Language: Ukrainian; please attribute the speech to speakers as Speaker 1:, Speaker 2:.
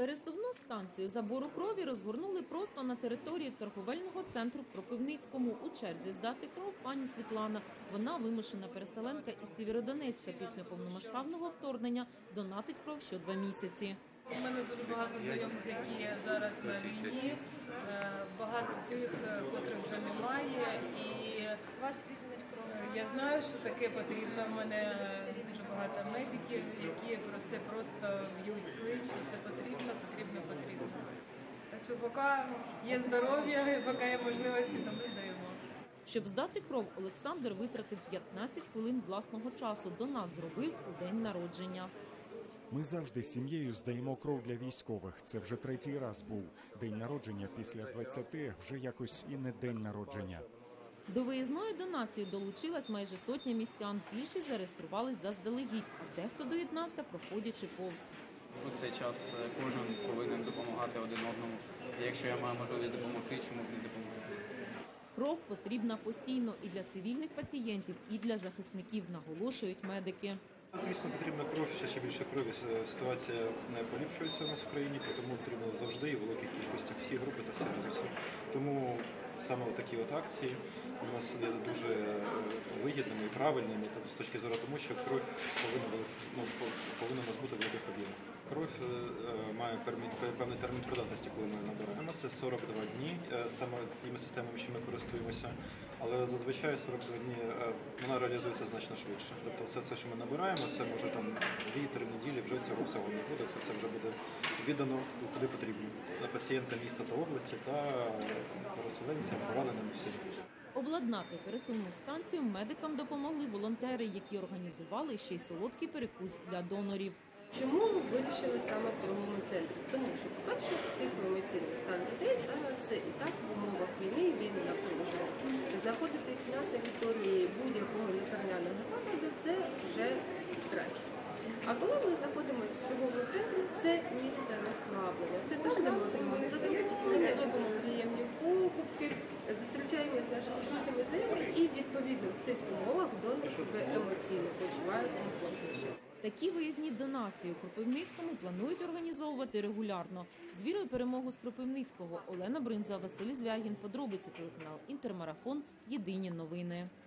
Speaker 1: Пересувну станцію забору крові розгорнули просто на території торговельного центру в Кропивницькому. У черзі здати кров пані Світлана. Вона вимушена переселенка із Сєвєродонецька. Після повномасштабного вторгнення донатить кров що 2 місяці.
Speaker 2: У мене дуже багато знайомих, які зараз на війні, багато тих, котрих вже немає. І вас візьмуть кров. Я знаю, що таке потрібно. У мене дуже багато медиків, які про це просто б'ють клич, що це потрібно. Так що поки є здоров'я, поки є можливості, то ми здаємо.
Speaker 1: Щоб здати кров, Олександр витратив 15 хвилин власного часу. Донат зробив у день народження.
Speaker 3: Ми завжди з сім'єю здаємо кров для військових. Це вже 3-й раз був. День народження після 20 вже якось і не день народження.
Speaker 1: До виїзної донації долучилась майже сотня містян. Більшість зареєструвались заздалегідь, а дехто доєднався, проходячи повз.
Speaker 4: У цей час кожен повинен допомагати один одному. Якщо я маю можливість допомогти, чому б не допомогти?
Speaker 1: Кров потрібна постійно і для цивільних пацієнтів, і для захисників, наголошують медики.
Speaker 5: Звісно, потрібна кров, ще більше крові. Ситуація не поліпшується у нас в країні, тому потрібно завжди і в великих кількостях всі групи та все разом. Тому саме такі акції у нас є дуже вигідними і правильними з точки зору тому, що кров повинна у нас бути в великих об'ємах. Кров має певний термін придатності, коли ми набираємо. Це 42 дні, саме тими системами, що ми користуємося. Але зазвичай 42 дні вона реалізується значно швидше. Тобто все це, що ми набираємо, це може там 2-3 неділі вже цього всього не буде. Це все вже буде віддано куди потрібно. На пацієнта міста та області та переселенцям, пораненим всім.
Speaker 1: Обладнати пересувну станцію медикам допомогли волонтери, які організували ще й солодкий перекус для донорів.
Speaker 6: Чому ми вирішили саме в торговому центрі? Тому що, по-перше, психоемоційний стан людей зараз і так в умовах війни, війни напруження. Знаходитись на території будь-якого лікарняного закладу – це вже стрес. А коли ми знаходимося в торговому центрі, це місце розслаблення. Це там, де ми отримуємо задоволення, робимо приємні покупки, зустрічаємося з нашими друзями, знайомими і відповідно в цих умовах донор себе емоційно почуває комфортніше.
Speaker 1: Такі виїзні донації у Кропивницькому планують організовувати регулярно. З вірою перемогу з Кропивницького. Олена Бринза, Василь Звягін. Подробиці телеканал Інтермарафон. Єдині новини.